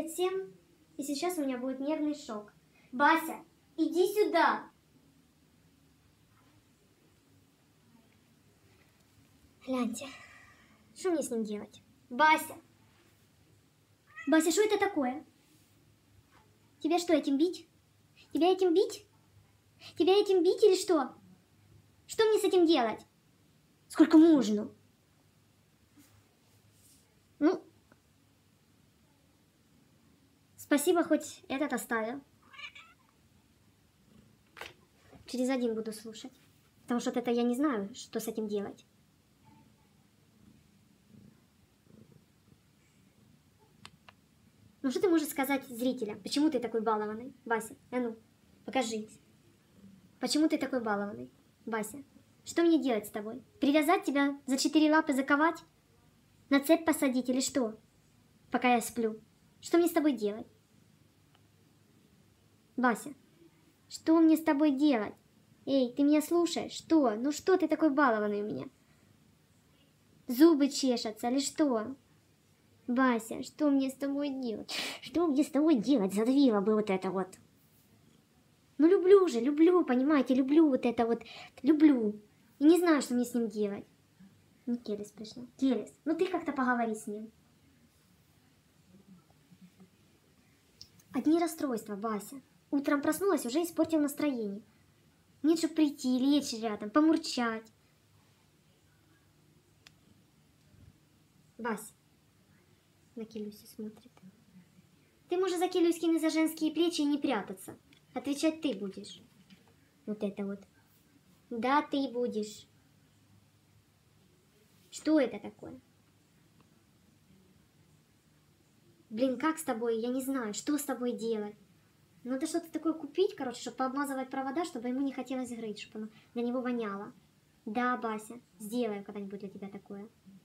лет 7, и сейчас у меня будет нервный шок. Бася, иди сюда! Гляньте, что мне с ним делать? Бася! Бася, что это такое? Тебя что, этим бить? Тебя этим бить? Тебя этим бить или что? Что мне с этим делать? Сколько можно? Ну, спасибо, хоть этот оставил. Через один буду слушать. Потому что это я не знаю, что с этим делать. Ну, что ты можешь сказать зрителям? Почему ты такой балованный, Бася? А ну, покажись. Почему ты такой балованный, Бася? Что мне делать с тобой? Привязать тебя за 4 лапы, заковать? На цепь посадить или что? Пока я сплю. Что мне с тобой делать? Бася, что мне с тобой делать? Эй, ты меня слушаешь? Что? Ну что ты такой балованный у меня? Зубы чешутся или что? Бася, что мне с тобой делать? Что мне с тобой делать? Задавила бы вот это вот. Ну люблю же, люблю, понимаете, люблю вот это вот. Люблю. И не знаю, что мне с ним делать. Ну, Келес пришла. Келес, ну ты как-то поговори с ним. Одни расстройства, Бася. Утром проснулась, уже испортил настроение. Нет, чтобы прийти, лечь рядом, помурчать. Бася. На Келюсю смотрит. Ты можешь за Келюськины за женские плечи и не прятаться. Отвечать ты будешь. Вот это вот. Да, ты будешь. Что это такое? Блин, как с тобой? Я не знаю, что с тобой делать. Надо что-то такое купить, короче, чтобы пообмазывать провода, чтобы ему не хотелось грызть, чтобы оно для него воняло. Да, Бася, сделаю когда-нибудь для тебя такое.